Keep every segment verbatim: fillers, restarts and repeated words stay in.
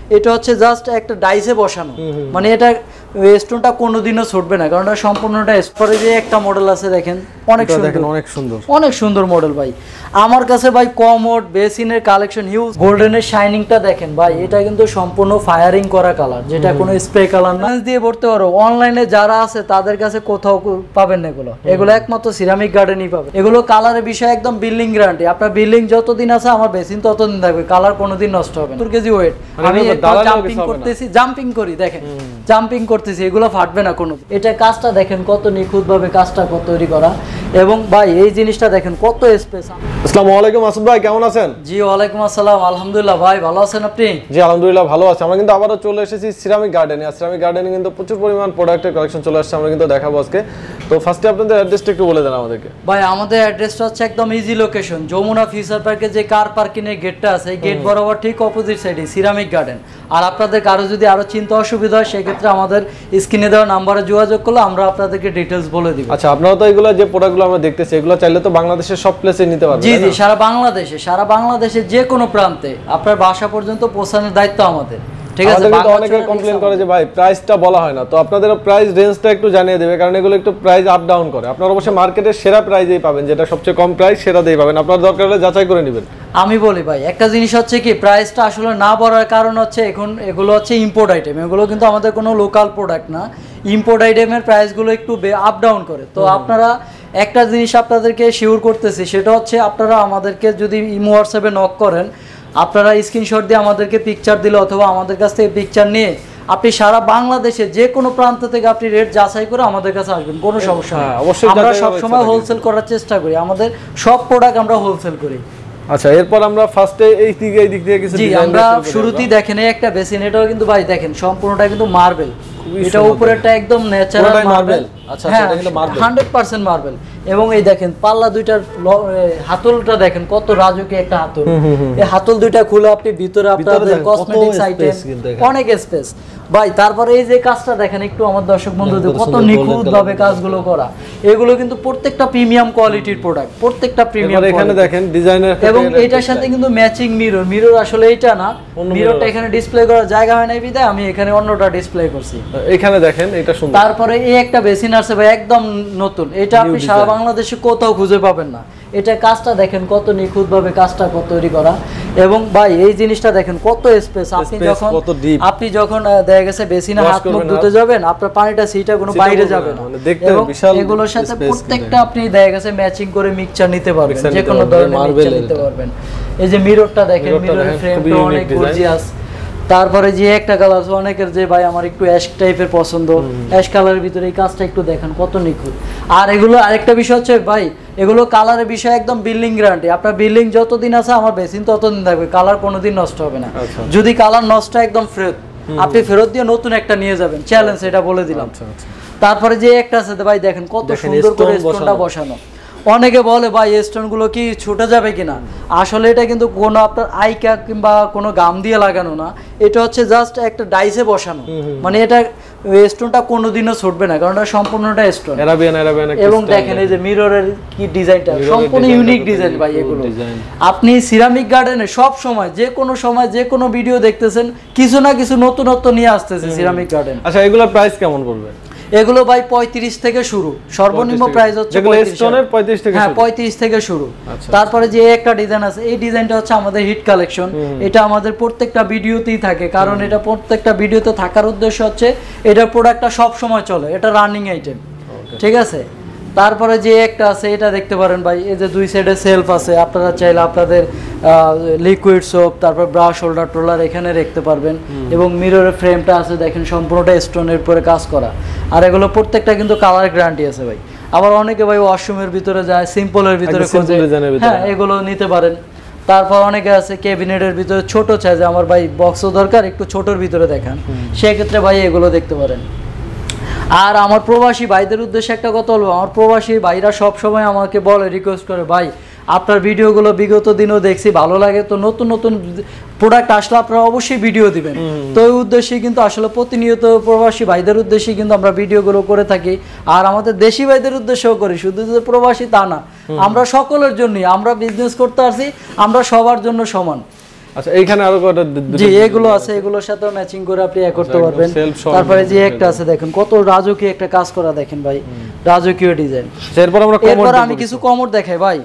এটা হচ্ছে জাস্ট একটা ডাইসে বসানো, মানে এটা স্টোনটা কোনোদিনও ছুটবে না, কারণ এটা সম্পূর্ণটা স্পরে যে একটা মডেল আছে দেখেন, অনেক সুন্দর, অনেক সুন্দর, অনেক সুন্দর মডেল ভাই। আমার কাছে ভাই কমোড বেসিনের কালেকশন হিউজ। গোল্ডেনের শাইনিংটা দেখেন ভাই, এটা কিন্তু সম্পূর্ণ ফায়ারিং করা কালার, যেটা কোনো স্প্রে কালার না দিয়ে পড়তে পারো। অনলাইনে যারা আছে তাদের কাছে কোথাও পাবেন না এগুলো, এগুলো একমাত্র সিরামিক গার্ডেনই পাবে। এগুলো কালারের বিষয়ে একদম বিল্ডিং গ্যারান্টি, আপনার বিল্ডিং যতদিন আছে আমার বেসিন ততদিন থাকবে, কালার কোনোদিন নষ্ট হবে না। কেজি ওয়েট আমি জাম্পিং করতেছি, জাম্পিং করি দেখেন, জাম্পিং করতেছি, এগুলো ফাটবে না কোনো। এটা কাজটা দেখেন কত নিখুঁত ভাবে কাজটা কত তৈরি করা, এবং ভাই এই জিনিসটা দেখেন কত স্পেস। আসসালামু আলাইকুম আসুদ ভাই, কেমন আছেন? জি ওয়ালাইকুম আসসালাম, আলহামদুলিল্লাহ ভাই, ভালো আছেন আপনি? জি আলহামদুলিল্লাহ ভালো আছি। আমরা কিন্তু আবারও চলে এসেছি সিরামিক গার্ডেনে। আর সিরামিক গার্ডেনে কিন্তু প্রচুর পরিমাণ প্রোডাক্টের কালেকশন চলে আসছে, আমরা কিন্তু দেখাবো আজকে। তো ফার্স্টে আপনাদের অ্যাড্রেসটা একটু বলে দেন আমাদেরকে। ভাই আমাদের অ্যাড্রেসটা হচ্ছে একদম ইজি লোকেশন, যমুনা ফিউচার পার্কে যে কার পার্কিং এর গেটটা আছে এই গেট বরাবর ঠিক অপোজিট সাইডে সিরামিক গার্ডেন। আর আপনাদের কারো যদি আরো চিন্তা অসুবিধা হয় সেক্ষেত্রে আমাদের স্ক্রিনে দেওয়া নাম্বারে যোগাযোগ করলে আমরা আপনাদেরকে ডিটেইলস বলে দিব। আচ্ছা, আপনারা তো এগুলো যে প্রোডাক্টগুলো আমরা দেখতেছি এগুলো চাইলে তো বাংলাদেশের সব প্লেসে নিতে পারবেন? জি জি, সারা বাংলাদেশে, সারা বাংলাদেশের যে কোনো প্রান্তে আপনার বাসা পর্যন্ত পৌঁছানোর দায়িত্ব আমাদের। ঠিক আছে, কিন্তু অনেকে কমপ্লেইন করে যে ভাই প্রাইসটা বলা হয় না, তো আপনাদের প্রাইস রেঞ্জটা একটু জানিয়ে দেবে, কারণ এগুলো একটু প্রাইস আপ ডাউন করে। আপনারা অবশ্যই মার্কেটের সেরা প্রাইসেই পাবেন, যেটা সবচেয়ে কম প্রাইস সেটাতেই পাবেন, আপনার দরকার হলে যাচাই করে নেবেন। আমি বলি ভাই একটা জিনিস হচ্ছে কি, প্রাইসটা আসলে না বলার কারণ হচ্ছে এখন এগুলো হচ্ছে ইম্পোর্ট আইটেম, এগুলো কিন্তু আমাদের কোনো লোকাল প্রোডাক্ট না। ইম্পোর্ট আইটেমের প্রাইসগুলো একটু আপ ডাউন করে। তো আপনারা একটা জিনিস আপনাদেরকে শিওর করতেছি, সেটা হচ্ছে আপনারা আমাদেরকে যদি ইমো হোয়াটসঅ্যাপে নক করেন, আপনারা স্ক্রিনশট দিয়ে আমাদেরকে পিকচার দিলে অথবা আমাদের কাছ থেকে পিকচার নিয়ে আপনি সারা বাংলাদেশে যে কোনো প্রান্ত থেকে আপনি রেট যাচাই করে আমাদের কাছে আসবেন, কোনো সমস্যা নেই। আমরা সবসময় হোলসেল করার চেষ্টা করি, আমাদের সব প্রোডাক্ট আমরা হোলসেল করি। আচ্ছা, এরপর আমরা ফার্স্টে এই দিকে এই দিক থেকে কিছু ডিজাইন আমরা শুরুতেই দেখেন এই একটা বেসিন, এটাও কিন্তু ভাই দেখেন সম্পূর্ণটা কিন্তু মার্বেল, এটা উপরেরটা একদম ন্যাচারাল মার্বেল। আচ্ছা, এটা কিন্তু মার্বেল হান্ড্রেড পার্সেন্ট মার্বেল। এবং এই দেখেন পাল্লা দুইটার হাতলটা দেখেন কত রাজকীয় একটা হাতল। এই হাতল দুইটা খুলে আপনি ভিতরে আপনাদের কসমেটিক্স আইটেম অনেক স্পেস ভাই। তারপরে এই যে কাজটা দেখেন একটু আমার দর্শক বন্ধুদের কত নিখুঁত ভাবে কাজগুলো করা, এগুলো কিন্তু প্রত্যেকটা প্রিমিয়াম কোয়ালিটির প্রোডাক্ট, প্রত্যেকটা প্রিমিয়াম। এখানে দেখেন ডিজাইনের, এবং এটার সাথে কিন্তু ম্যাচিং মিরর, মিরর আসলে এটা না, মিররটা এখানে ডিসপ্লে করার জায়গা হয় নাই বিধায় আমি এখানে অন্যটা ডিসপ্লে করছি। এখানে দেখেন এটা সুন্দর। তারপরে এই একটা বেসিন আছে ভাই একদম নতুন, এটা আপনি সারা বাংলাদেশে কোথাও খুঁজে পাবেন না। এটা কাজটা দেখেন কত নিখুঁত ভাবে কাজটা কত তৈরি করা, এবং ভাই এই জিনিসটা দেখেন কত স্পেস। আপনি যখন আপনি যখন দেখা গেছে বেসিনে হাত মুখ ধুতে যাবেন, আপনার পানিটা সিটা কোনো বাইরে যাবে না। এবং এগুলোর সাথে প্রত্যেকটা আপনি দেখা গেছে ম্যাচিং করে মিক্সচার নিতে পারবেন, যে কোনো ধরনের মিক্সচার নিতে পারবেন। এই যে মিররটা দেখেন, মিররের ফ্রেমটা অনেক গর্জিয়াস। তারপরে যে একটা কালার আছে অনেকের যে ভাই আমার একটু অ্যাশ টাইপের পছন্দ, অ্যাশ কালারের ভিতরে এই কাজটা একটু দেখেন কত নিখুঁত। আর এগুলো আরেকটা বিষয় হচ্ছে ভাই, এগুলো কালারের বিষয় একদম বিল্ডিং গ্যারান্টি, আপনার বিল্ডিং যতদিন আছে আমার বেসিন ততদিন থাকবে, কালার কোনোদিন নষ্ট হবে না। যদি কালার নষ্ট একদম ফেরত, আপনি ফেরত দিয়ে নতুন একটা নিয়ে যাবেন, চ্যালেঞ্জ, এটা বলে দিলাম। তারপরে যে একটা আছে ভাই দেখেন কত সুন্দর করে স্টোনটা বসানো। অনেকে বলে ভাই স্টোনগুলো কি ছুটে যাবে কিনা, আসলে এটা কিন্তু কোনো আপনার আইকা কিংবা কোনো গাম দিয়ে লাগানো না, এটা হচ্ছে জাস্ট একটা ডাইসে বসানো, মানে এটা স্টোনটা কোনোদিনও ছুটবে না, কারণ এটা সম্পূর্ণটা স্টোন। এবং দেখেন এই যে মিররের কি ডিজাইনটা, সম্পূর্ণ ইউনিক ডিজাইন ভাই। এগুলো আপনি সিরামিক গার্ডেনে সব সময় যে কোনো সময় যে কোনো ভিডিও দেখতেছেন, কিছু না কিছু নতুনত্ব নিয়ে আসতেছে সিরামিক গার্ডেন। আচ্ছা, এগুলোর প্রাইস কেমন পড়বে? এগুলো ভাই পঁয়ত্রিশ থেকে শুরু, সর্বনিম্ন প্রাইস হচ্ছে পঁয়ত্রিশ থেকে, হ্যাঁ পঁয়ত্রিশ থেকে শুরু। তারপরে যে একটা ডিজাইন আছে, এই ডিজাইনটা হচ্ছে আমাদের হিট কালেকশন, এটা আমাদের প্রত্যেকটা ভিডিওতেই থাকে, কারণ এটা প্রত্যেকটা ভিডিওতে থাকার উদ্দেশ্য হচ্ছে এটার প্রোডাক্টটা সব সময় চলে, এটা রানিং আইটেম। ঠিক আছে, তারপরে যে একটা আছে এটা দেখতে পারেন ভাই, এই যে দুই সাইডে সেলফ আছে, আপনারা চাইলে আপনাদের লিকুইড সোপ, তারপর ব্রাশ হোল্ডার টোলার এখানে রাখতে পারবেন। এবং মিররের ফ্রেমটা আছে দেখেন সম্পূর্ণটা স্টোনের উপরে কাজ করা। আর এগুলো প্রত্যেকটা কিন্তু কালার গ্যারান্টি আছে ভাই। আবার অনেকে ভাই ওয়াশরুমের ভিতরে যায়, সিম্পলের ভিতরে খোঁজে, হ্যাঁ এগুলো নিতে পারেন। তারপর অনেকে আছে ক্যাবিনেটের ভিতরে ছোট চাইছে, আমার ভাই বক্সও দরকার, একটু ছোটোর ভিতরে দেখান, সেক্ষেত্রে ভাই এগুলো দেখতে পারেন। আর আমার প্রবাসী ভাইদের উদ্দেশ্যে একটা কথা বলবো, আমার প্রবাসী ভাইরা সব সময় আমাকে বলে, রিকোয়েস্ট করে, ভাই আপনার ভিডিওগুলো বিগত দিনও দেখছি, ভালো লাগে, তো নতুন নতুন প্রোডাক্ট আসলে আপনারা অবশ্যই ভিডিও দিবেন। তো এই উদ্দেশ্যে কিন্তু আসলে প্রতিনিয়ত প্রবাসী ভাইদের উদ্দেশ্যে কিন্তু আমরা ভিডিওগুলো করে থাকি, আর আমাদের দেশি ভাইদের উদ্দেশ্যেও করি, শুধু যে প্রবাসী তা না, আমরা সকলের জন্যই, আমরা বিজনেস করতে আসি, আমরা সবার জন্য সমান। আচ্ছা এইখানে আরো কয়টা জি এগুলো আছে, এগুলোর সাথে ম্যাচিং করে আপনি এ করতে পারবেন। তারপরে যে একটা আছে দেখেন কত রাজকীয় একটা কাজ করা, দেখেন ভাই রাজকীয় ডিজাইন। এরপর আমরা কমোড, এরপর আমি কিছু কমোড দেখাই ভাই,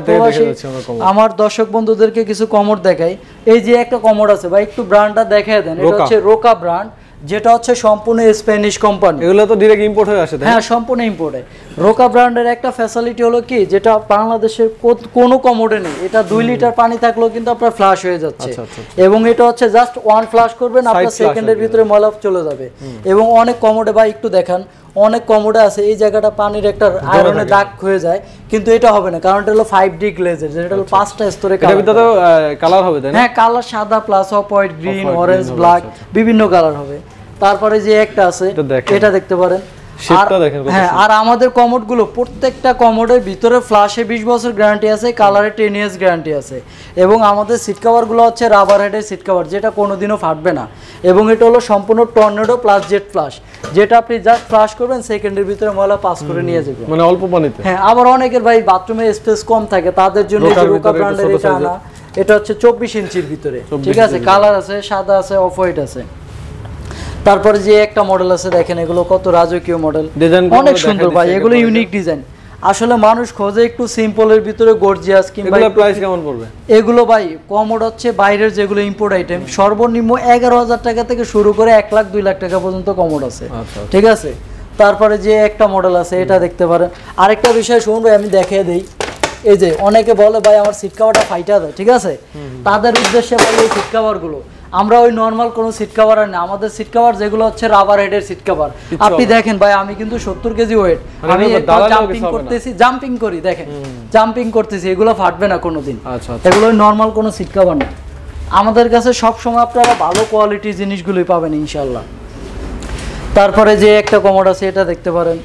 আমার দর্শক বন্ধুদেরকে কিছু কমোড দেখাই। এই যে একটা কমোড আছে ভাই, একটু ব্র্যান্ডটা দেখায় দেন। এটা হচ্ছে রোকা ব্র্যান্ড, যেটা হচ্ছে সম্পূর্ণ স্প্যানিশ কোম্পানি। এগুলো তো ডাইরেক্ট ইম্পোর্ট হয়ে আসে? হ্যাঁ সম্পূর্ণ ইম্পোর্টে। রোকা ব্র্যান্ডের একটা ফ্যাসিলিটি হলো কি, যেটা বাংলাদেশের কোনো কমোডে নেই। এটা দুই লিটার পানি থাকলেও কিন্তু আপনার ফ্লাশ হয়ে যাচ্ছে, এবং এটা হচ্ছে জাস্ট ওয়ান ফ্লাশ করবেন আপনার সেকেন্ডের ভিতরে ময়লা চলে যাবে। এবং অনেক কমোডে ভাই একটু দেখান, অনেক কমোডে আছে এই জায়গাটা পানির একটা আয়রনের দাগ হয়ে যায়, কিন্তু এটা হবে না, কারণ এটা হলো ফাইভ ডি গ্লেজের, যেটা হলো পাঁচটা স্তরে কালার। এর ভিতরে তো কালার হবে তাই না? হ্যাঁ কালার সাদা plus off white, green, orange, black, বিভিন্ন কালার হবে। তারপরে যে একটা আছে এটা দেখতে পারেন। হ্যাঁ আর আমাদের কমোড গুলো প্রত্যেকটা কমোডের ভিতরে ফ্লাশে বিশ বছর গ্যারান্টি আছে, কালারে টেন ইয়ার্স গ্যারান্টি আছে। এবং আমাদের সিট কভার গুলো হচ্ছে রাবার হেডের সিট কভার, যেটা কোনোদিনও ফাটবে না। এবং এটা হলো সম্পূর্ণ টর্নেডো প্লাস জেট ফ্লাশ, যেটা আপনি জাস্ট ফ্লাশ করবেন সেকেন্ডের ভিতরে ময়লা পাস করে নিয়ে যাবেন, মানে অল্প পানিতে। হ্যাঁ আবার অনেকের ভাই বাথরুমে স্পেস কম থাকে, তাদের জন্য এই যে রোকা ব্র্যান্ডের এটা আনা। এটা হচ্ছে চব্বিশ ইঞ্চির ভিতরে, ঠিক আছে, কালার আছে, সাদা আছে, অফ হোয়াইট আছে। তারপরে যে একটা মডেল আছে দেখেন, এগুলো কত রাজকীয় মডেল, অনেক সুন্দর ভাই, এগুলো ইউনিক ডিজাইন। আসলে মানুষ খোঁজে একটু সিম্পলের ভিতরে গর্জিয়াস, কিংবা এগুলো প্রাইস কেমন পড়বে? এগুলো ভাই কমোড হচ্ছে বাইরের যেগুলো ইম্পোর্ট আইটেম, সর্বনিম্ন এগারো হাজার টাকা থেকে শুরু করে এক লাখ দুই লাখ টাকা পর্যন্ত কমোড আছে, ঠিক আছে। তারপরে যে একটা মডেল আছে এটা দেখতে পারেন। আরেকটা বিষয় শুনুন ভাই, আমি দেখিয়ে দিই। এই যে অনেকে বলে ভাই আমার সিট কভারটা ফাইটা দেয়, ঠিক আছে, তাদের উদ্দেশ্যে ভাই এই সিট কভার গুলো আমরা ওই নরমাল কোনো সিট কভার আর না, আমাদের সিট কভার যেগুলো হচ্ছে রাবার হেডের সিট কভার। আপনি দেখেন ভাই, আমি কিন্তু সত্তর কেজি ওয়েট, আমি জাম্পিং করতেছি, জাম্পিং করি, দেখেন জাম্পিং করতেছি, এগুলো ফাটবে না কোনোদিন। এগুলো নরমাল কোনো সিট কভার না। আমাদের কাছে সব সময় আপনারা ভালো কোয়ালিটির জিনিসগুলোই পাবেন ইনশাআল্লাহ। তারপরে যে একটা কমোড আছে এটা দেখতে পারেন।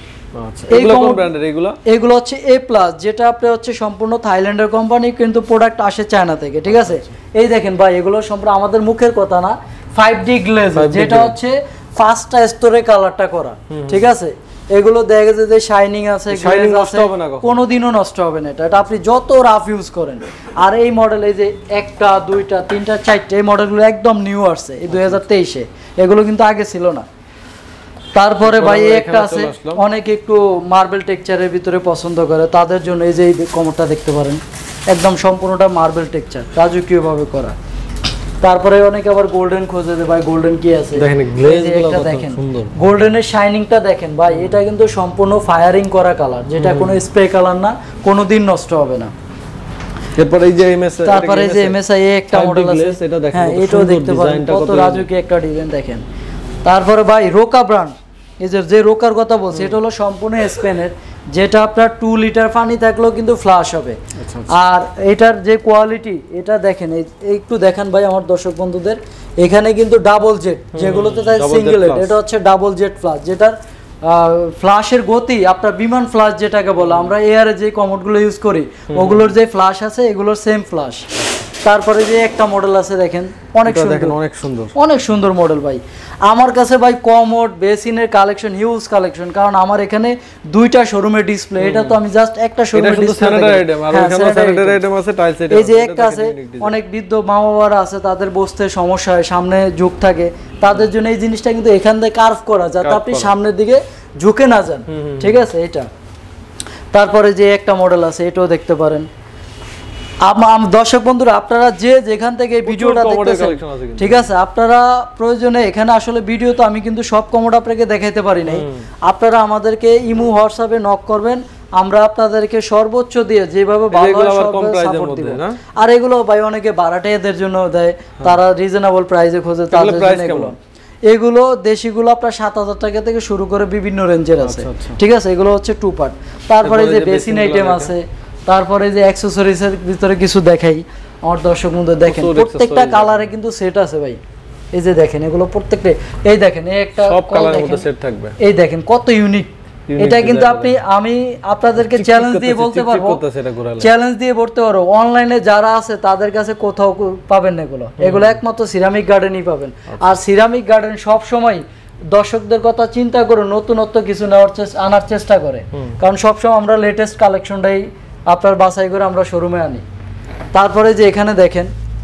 এগুলো হচ্ছে এ প্লাস, যেটা আপনি হচ্ছে সম্পূর্ণ থাইল্যান্ডের কোম্পানি, কিন্তু প্রোডাক্ট আসে চায়না থেকে, ঠিক আছে। এই দেখেন ভাই, এগুলো সম্পূর্ণ আমাদের মুখের কথা না, ফাইভ ডি গ্লেজ, যেটা হচ্ছে পাঁচটা স্তরে কালারটা করা, ঠিক আছে। এগুলো দেখা যায় যে শাইনিং আছে, গ্লেজ আছে, কোনোদিনও নষ্ট হবে না এটা, এটা আপনি যত রাফ ইউজ করেন। আর এই মডেল, এই যে একটা দুইটা তিনটা চারটা, এই মডেলগুলো একদম নিউ আসছে এই দুই হাজার তেইশে, এগুলো কিন্তু আগে ছিল না। তারপরে ভাই একটা আছে, অনেকে একটু মার্বেল টেক্সচারের ভিতরে পছন্দ করে, তাদের জন্য এই যে এই কমোডটা দেখতে পারেন, একদম সম্পূর্ণটা মার্বেল টেক্সচার, রাজকীয় ভাবে করা। তারপরে অনেকে আবার গোল্ডেন খোঁজে যে ভাই গোল্ডেন কি আছে, দেখেন গ্লেজটা দেখেন, গোল্ডেনের শাইনিংটা দেখেন ভাই, এটা কিন্তু সম্পূর্ণ ফায়ারিং করা কালার, যেটা কোনো স্প্রে কালার না, কোনোদিন নষ্ট হবে না। এরপর এই যে এমএসআই, তারপরে যে এমএসআই একটা মডেল আছে, এটা দেখেন, হ্যাঁ এটাও দেখতে পারেন, কত রাজকীয় একটা ডিজাইন দেখেন। তারপরে ভাই রোকা ব্র্যান্ড, এই যে যে রোকার কথা বলছি, এটা হলো সম্পূর্ণ স্পেনের, যেটা আপনার টু লিটার পানি থাকলেও কিন্তু ফ্লাশ হবে। আর এটার যে কোয়ালিটি, এটা দেখেন, একটু দেখেন ভাই আমার দর্শক বন্ধুদের, এখানে কিন্তু ডাবল জেট, যেগুলোতে তাই সিঙ্গেল জেট, এটা হচ্ছে ডাবল জেট ফ্লাশ, যেটার ফ্লাশের গতি আপনার বিমান ফ্লাশ যেটাকে বলে, আমরা এয়ারে যে কমোডগুলো ইউজ করি ওগুলোর যে ফ্লাশ আছে, এগুলোর সেম ফ্লাশ। তারপরে যে একটা মডেল আছে দেখেন, অনেক সুন্দর, অনেক সুন্দর, অনেক সুন্দর মডেল ভাই। আমার কাছে ভাই কমোড বেসিনের কালেকশন, হিউজ কালেকশন, কারণ আমার এখানে দুইটা শোরুমের ডিসপ্লে, এটা তো আমি জাস্ট একটা শোরুমের ডিসপ্লে। এই যে একটা আছে, অনেক বৃদ্ধ মা বাবারা আছে, তাদের বসতে সমস্যা হয়, সামনে ঝুঁক থাকে, তাদের জন্য এই জিনিসটা কিন্তু এখান থেকে কার্ভ করা, যাতে আপনি সামনের দিকে ঝুঁকে না যান, ঠিক আছে এটা। তারপরে যে একটা মডেল আছে, এটাও দেখতে পারেন। দর্শক বন্ধুরা, আপনারা যে যেখান থেকে ভিডিওটা দেখতেছেন, ঠিক আছে, আপনারা প্রয়োজনে এখানে আসলে ভিডিও তো আমি কিন্তু সব কমোড আপনাকে দেখাইতে পারি নাই, আপনারা আমাদেরকে ইমো হোয়াটসঅ্যাপে নক করবেন, আমরা আপনাদেরকে সর্বোচ্চ দিয়ে যেভাবে ভালো সাপোর্ট দিব। আর এগুলো ভাই অনেকে ভাড়াটিয়াদের জন্য দেয়, তারা রিজনেবল প্রাইসে খোঁজে, তাদের জন্য এগুলো এগুলো দেশিগুলো আপনার সাত হাজার টাকা থেকে শুরু করে বিভিন্ন রেঞ্জের আছে, ঠিক আছে। এগুলো হচ্ছে টু পার্ট। তারপরে যে বেসিন আইটেম আছে, তারপরে যে অ্যাকসেসরিজ এর ভিতরে কিছু দেখাই আমার দর্শক বন্ধু, দেখেন প্রত্যেকটা কালারে কিন্তু সেট আছে ভাই। এই যে দেখেন, এগুলো প্রত্যেকটা, এই দেখেন এই একটা সব কালারের মধ্যে সেট থাকবে, এই দেখেন কত ইউনিক। এটা কিন্তু আপনি, আমি আপনাদেরকে চ্যালেঞ্জ দিয়ে বলতে পারবো, চ্যালেঞ্জ দিয়ে বলতে পারবো, অনলাইনে যারা আছে তাদের কাছে কোথাও পাবেন না এগুলো, এগুলো একমাত্র সিরামিক গার্ডেনই পাবেন। আর সিরামিক গার্ডেন সব সময় দর্শকদের কথা চিন্তা করে নতুনত্ব কিছু নেওয়ার চেষ্টা আনার চেষ্টা করে, কারণ সবসময় আমরা লেটেস্ট কালেকশনটাই আপনার বাছাই করে আমরা শোরুমে আনি। তারপরে যে এখানে দেখেন,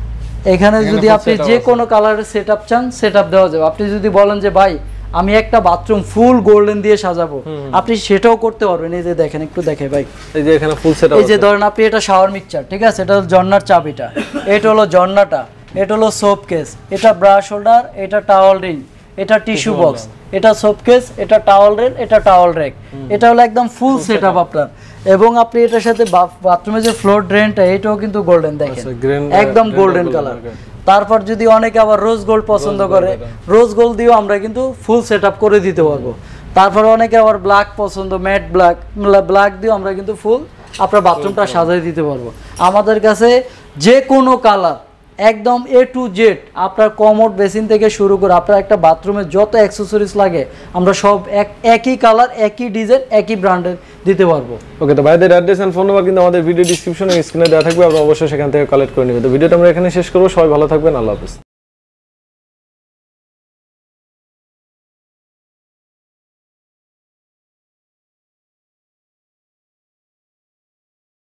এখানে যদি আপনি যে কোনো কালারের সেটআপ চান সেটআপ দেওয়া যাবে। আপনি যদি বলেন যে ভাই আমি একটা বাথরুম ফুল গোল্ডেন দিয়ে সাজাবো, আপনি সেটাও করতে পারবেন। এই যে দেখেন, একটু দেখে ভাই, এই যে এখানে ফুল সেটআপ, এই যে ধরেন আপনি এটা শাওয়ার মিক্সচার, ঠিক আছে, এটা হলো ঝর্ণার চাবিটা, এটা হলো ঝর্ণাটা, এটা হলো সোপ কেস, এটা ব্রাশ হোল্ডার, এটা টাওয়াল রিং, এটা টিস্যু বক্স, এটা সোপ কেস, এটা টাওয়াল রেল, এটা টাওয়াল রেক, এটা হলো একদম ফুল সেটআপ আপনার। এবং আপনি এটার সাথে বাথরুমে যে ফ্লোর ড্রেনটা, এটাও কিন্তু গোল্ডেন, দেখেন একদম গোল্ডেন কালার। তারপর যদি অনেকে আবার রোজ গোল্ড পছন্দ করে, রোজ গোল্ড দিয়েও আমরা কিন্তু ফুল সেটআপ করে দিতে পারবো। তারপর অনেকে আবার ব্ল্যাক পছন্দ, ম্যাট ব্ল্যাক, ব্ল্যাক দিয়েও আমরা কিন্তু ফুল আপনার বাথরুমটা সাজিয়ে দিতে পারবো। আমাদের কাছে যে কোনো কালার একদম এ টু জেড, আপনার কমোড বেসিন থেকে শুরু করে আপনার একটা বাথরুমে যত অ্যাক্সেসরিজ লাগে আমরা সব এক একই কালার, একই ডিজাইন, একই ব্র্যান্ডের দিতে পারবো। ওকে, তো ভাইদের অ্যাড্রেস এন্ড ফোন নাম্বার কিন্তু আমাদের ভিডিও ডেসক্রিপশনে স্ক্রিনে দেওয়া থাকবে, আপনারা অবশ্যই সেখান থেকে কালেক্ট করে নেবেন। তো ভিডিওটা আমরা এখানে শেষ করব। সবাই ভালো থাকবেন, আল্লাহ হাফেজ।